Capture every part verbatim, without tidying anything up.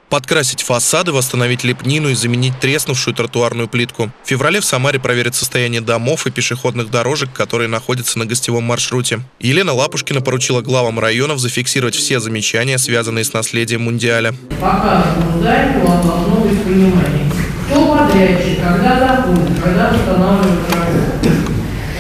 Подкрасить фасады, восстановить лепнину и заменить треснувшую тротуарную плитку. В феврале в Самаре проверят состояние домов и пешеходных дорожек, которые находятся на гостевом маршруте. Елена Лапушкина поручила главам районов зафиксировать все замечания, связанные с наследием Мундиаля. Пока зданию должно быть понимание, кто подрядчик, когда заходит, когда восстанавливает работу.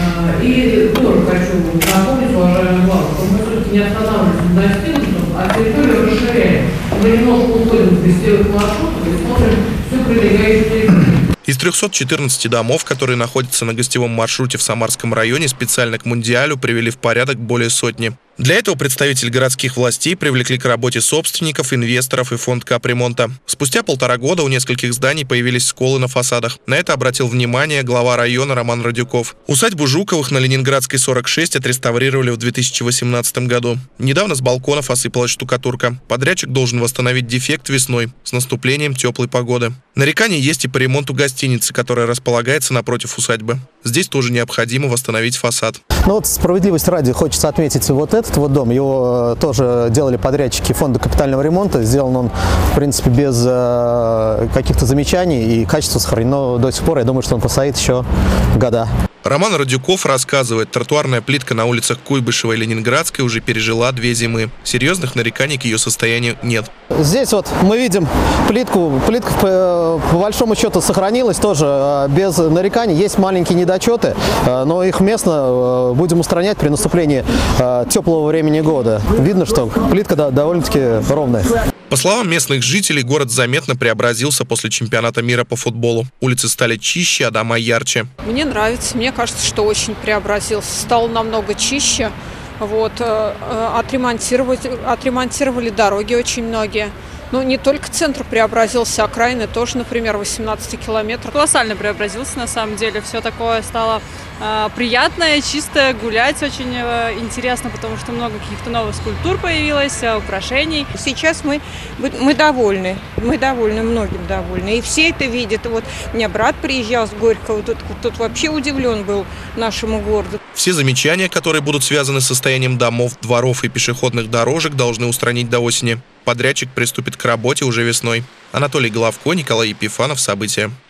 И тоже хочу напомнить, уважаемые главы, что мы все-таки не останавливаемся на достигнутом, а территорию расширяем. Мы немножко уходим в гостевых маршрутах и смотрим всю прилегающую территорию. Из трёхсот четырнадцати домов, которые находятся на гостевом маршруте в Самарском районе, специально к Мундиалю привели в порядок более сотни. Для этого представители городских властей привлекли к работе собственников, инвесторов и фонд капремонта. Спустя полтора года у нескольких зданий появились сколы на фасадах. На это обратил внимание глава района Роман Радюков. Усадьбу Жуковых на Ленинградской сорок шесть отреставрировали в две тысячи восемнадцатом году. Недавно с балконов осыпалась штукатурка. Подрядчик должен восстановить дефект весной с наступлением теплой погоды. Нарекания есть и по ремонту гостиницы, которая располагается напротив усадьбы. Здесь тоже необходимо восстановить фасад. Ну вот справедливости ради хочется отметить вот этот вот дом. Его тоже делали подрядчики фонда капитального ремонта. Сделан он, в принципе, без э, каких-то замечаний, и качество сохранено до сих пор. Я думаю, что он простоит еще года. Роман Радюков рассказывает, тротуарная плитка на улицах Куйбышева и Ленинградской уже пережила две зимы. Серьезных нареканий к ее состоянию нет. Здесь вот мы видим плитку. Плитка по, по большому счету сохранилась тоже без нареканий. Есть маленькие недочеты, но их местно будем устранять при наступлении теплого времени года. Видно, что плитка довольно-таки ровная. По словам местных жителей, город заметно преобразился после чемпионата мира по футболу. Улицы стали чище, а дома ярче. Мне нравится, мне кажется, что очень преобразился. Стал намного чище. Вот, отремонтировать, отремонтировали дороги очень многие. Ну, не только центр преобразился, окраины тоже, например, восемнадцать километров. Колоссально преобразился, на самом деле. Все такое стало э, приятное, чистое, гулять очень э, интересно, потому что много каких-то новых скульптур появилось, э, украшений. Сейчас мы, мы довольны, мы довольны, многим довольны. И все это видят. Вот у меня брат приезжал с Горького, тут, тут вообще удивлен был нашему городу. Все замечания, которые будут связаны с состоянием домов, дворов и пешеходных дорожек, должны устранить до осени. Подрядчик приступит к работе уже весной. Анатолий Головко, Николай Епифанов. События.